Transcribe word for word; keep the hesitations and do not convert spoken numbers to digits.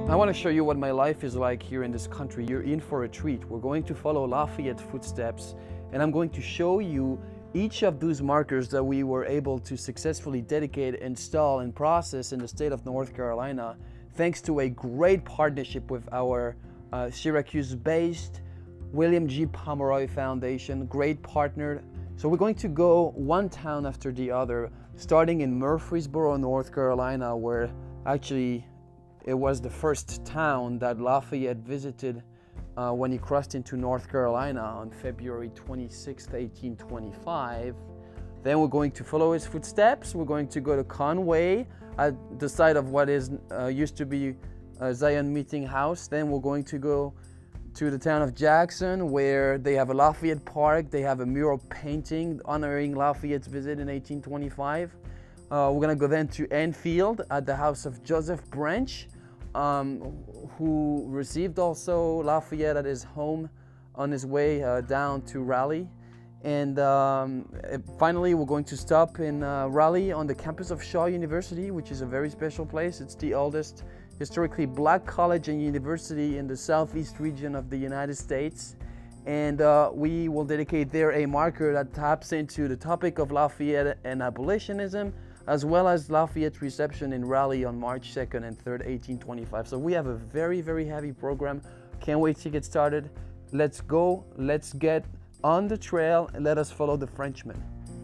I want to show you what my life is like here in this country. You're in for a treat. We're going to follow Lafayette footsteps, and I'm going to show you each of those markers that we were able to successfully dedicate, install, and process in the state of North Carolina, thanks to a great partnership with our uh, Syracuse-based William G. Pomeroy Foundation, great partner. So we're going to go one town after the other, starting in Murfreesboro, North Carolina, where actually it was the first town that Lafayette visited uh, when he crossed into North Carolina on February twenty-sixth, eighteen twenty-five. Then we're going to follow his footsteps. We're going to go to Conway, at the site of what is uh, used to be a Zion Meeting House. Then we're going to go to the town of Jackson, where they have a Lafayette Park. They have a mural painting honoring Lafayette's visit in eighteen twenty-five. Uh, we're gonna go then to Enfield at the house of Joseph Branch, um, who received also Lafayette at his home on his way uh, down to Raleigh. And um, finally, we're going to stop in uh, Raleigh on the campus of Shaw University, which is a very special place. It's the oldest historically black college and university in the southeast region of the United States. And uh, we will dedicate there a marker that taps into the topic of Lafayette and abolitionism, as well as Lafayette's reception in Raleigh on March second and third, eighteen twenty-five. So we have a very, very heavy program. Can't wait to get started. Let's go, let's get on the trail, and let us follow the Frenchmen.